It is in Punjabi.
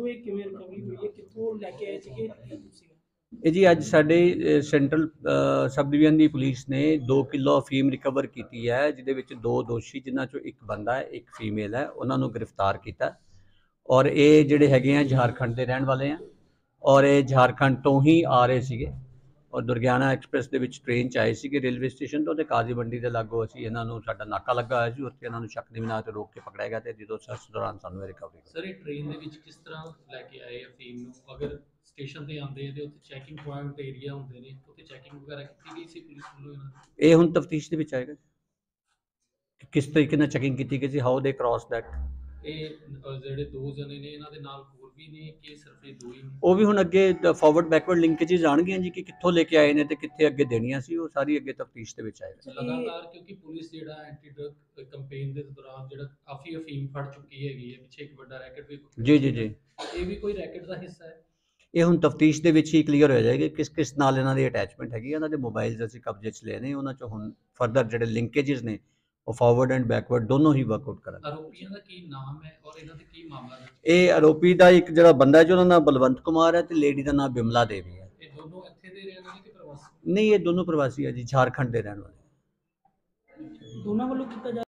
ਇਹ ਕਿਵੇਂ ਰਿਕਵਰੀ ਹੋਈ ਹੈ, ਕਿੱਥੋਂ ਲੈ ਕੇ ਆਏ ਸੀਗੇ? ਇਹ ਜੀ ਅੱਜ ਸਾਡੇ ਸੈਂਟਰਲ ਸਬ ਡਿਵੀਜ਼ਨ ਦੀ ਪੁਲਿਸ ਨੇ 2 ਕਿਲੋ ਅਫੀਮ ਰਿਕਵਰ ਕੀਤੀ ਹੈ, ਜਿਹਦੇ ਵਿੱਚ 2 ਦੋਸ਼ੀ ਜਿਨ੍ਹਾਂ ਚੋਂ ਇੱਕ ਬੰਦਾ ਹੈ, ਇੱਕ ਫੀਮੇਲ ਹੈ, ਉਹਨਾਂ ਨੂੰ ਗ੍ਰਿਫਤਾਰ ਕੀਤਾ। ਔਰ ਇਹ ਜਿਹੜੇ ਹੈਗੇ ਆ ਝਾਰਖੰਡ ਦੇ ਰਹਿਣ ਵਾਲੇ ਆ, ਔਰ ਇਹ ਝਾਰਖੰਡ ਤੋਂ ਹੀ ਆ ਰਹੇ ਸੀਗੇ ਔਰ ਦੁਰਗਿਆਨਾ ਐਕਸਪ੍ਰੈਸ ਦੇ ਵਿੱਚ ਟ੍ਰੇਨ 'ਚ ਆਏ ਸੀਗੇ ਰੇਲਵੇ ਸਟੇਸ਼ਨ ਤੋਂ, ਤੇ ਕਾਜ਼ੀ ਮੰਡੀ ਦੇ ਲਾਗੋਂ ਅਸੀਂ ਇਹਨਾਂ ਨੂੰ, ਸਾਡਾ ਨਾਕਾ ਲੱਗਾ ਹੋਇਆ ਸੀ, ਉੱਥੇ ਇਹਨਾਂ ਨੂੰ ਸ਼ੱਕ ਦੀ ਬਿਨਾਹ ਤੇ ਰੋਕ ਕੇ ਪਕੜਿਆ ਗਿਆ, ਤੇ ਜਦੋਂ ਸਰਚ ਦੌਰਾਨ ਸਾਨੂੰ ਇਹ ਰਿਕਵਰੀ ਸਰ ਇਹ ਟ੍ਰੇਨ ਦੇ ਵਿੱਚ ਕਿਸ ਤਰ੍ਹਾਂ ਲੈ ਕੇ ਆਏ ਅਫੀਮ ਨੂੰ? ਅਗਰ ਸਟੇਸ਼ਨ ਤੇ ਆਉਂਦੇ ਆ ਤੇ ਉੱਥੇ ਚੈਕਿੰਗ ਪੁਆਇੰਟ ਏਰੀਆ ਹੁੰਦੇ ਨੇ, ਉੱਥੇ ਚੈਕਿੰਗ ਵਗੈਰਾ ਕੀਤੀ ਗਈ ਸੀ ਪੁਲਿਸ ਵੱਲੋਂ ਇਹਨਾਂ ਦੀ? ਇਹ ਹੁਣ ਤਫਤੀਸ਼ ਦੇ ਵਿੱਚ ਆਏਗਾ ਕਿ ਕਿਸ ਤਰੀਕੇ ਨਾਲ ਚੈਕਿੰਗ ਕੀਤੀ ਗਈ ਸੀ, ਹਾਊ ਦੇ ਕ੍ਰਾਸ ਦੈਟ। ਇਹ ਜਿਹੜੇ 2 ਜਣੇ ਨੇ ਇਹਨਾਂ ਦੇ ਨਾਲ ਹੋਰ ਵੀ ਨੇ ਕਿ ਸਿਰਫ ਇਹ 2 ਹੀ ਨੇ? ਉਹ ਵੀ ਹੁਣ ਅੱਗੇ ਫਾਰਵਰਡ ਬੈਕਵਰਡ ਲਿੰਕੇजेस ਆਣਗੀਆਂ ਜੀ ਕਿ ਕਿੱਥੋਂ ਲੈ ਕੇ ਆਏ ਨੇ ਤੇ ਕਿੱਥੇ ਅੱਗੇ ਦੇਣੀਆਂ ਸੀ, ਉਹ ਸਾਰੀ ਅੱਗੇ ਤਫਤੀਸ਼ ਦੇ ਵਿੱਚ ਆਏਗਾ। ਲਗਾਤਾਰ ਕਿਉਂਕਿ ਪੁਲਿਸ ਜਿਹੜਾ ਐਂਟੀ ਡਰਗ ਕੈਂਪੇਨ ਦੇ ਦੌਰਾਨ ਜਿਹੜਾ ਕਾਫੀ ਅਫੀਮ ਫੜ ਚੁੱਕੀ ਹੈਗੀ ਹੈ, ਪਿੱਛੇ ਇੱਕ ਵੱਡਾ ਰੈਕਟ ਵੀ ਜੀ ਜੀ ਜੀ, ਇਹ ਵੀ ਕੋਈ ਰੈਕਟ ਦਾ ਹਿੱਸਾ ਹੈ? ਇਹ ਹੁਣ ਤਫਤੀਸ਼ ਦੇ ਵਿੱਚ ਹੀ ਕਲੀਅਰ ਹੋ ਜਾਏਗਾ ਕਿਸ ਕਿਸ ਨਾਲ ਇਹਨਾਂ ਦੀ ਅਟੈਚਮੈਂਟ ਹੈਗੀ। ਇਹਨਾਂ ਦੇ ਮੋਬਾਈਲਸ ਅਸੀਂ ਕਬਜ਼ੇ 'ਚ ਲਏ ਨੇ, ਉਹਨਾਂ 'ਚੋਂ ਹੁਣ ਫਰਦਰ ਜਿਹੜੇ ਲਿੰਕੇजेस ਨੇ ਉਹ ਫਾਰਵਰਡ ਐਂਡ ਬੈਕਵਰਡ ਦੋਨੋਂ ਹੀ ਵਰਕਆਊਟ ਕਰਾਂਗੇ। ਆਰੋਪੀਆਂ ਦਾ ਕੀ ਨਾਮ ਹੈ ਔਰ ਇਹਨਾਂ ਤੇ ਕੀ ਮਾਮਲਾ ਹੈ? ਇਹ ਆਰੋਪੀ ਦਾ ਇੱਕ ਜਿਹੜਾ ਬੰਦਾ ਹੈ, ਜਿਹਦਾ ਨਾਮ ਬਲਵੰਤ ਕੁਮਾਰ ਹੈ, ਤੇ ਲੇਡੀ ਦਾ ਨਾਮ ਬਿਮਲਾ ਦੇਵੀ ਹੈ। ਇਹ ਦੋਨੋਂ ਇੱਥੇ ਦੇ ਰਹਿਣ ਵਾਲੇ ਕਿ ਪ੍ਰਵਾਸੀ? ਨਹੀਂ, ਇਹ ਦੋਨੋਂ ਪ੍ਰਵਾਸੀ ਹੈ ਜੀ, ਝਾਰਖੰਡ ਦੇ ਰਹਿਣ ਵਾਲੇ। ਦੋਨਾਂ ਵੱਲੋਂ ਕੀਤਾ ਜਾ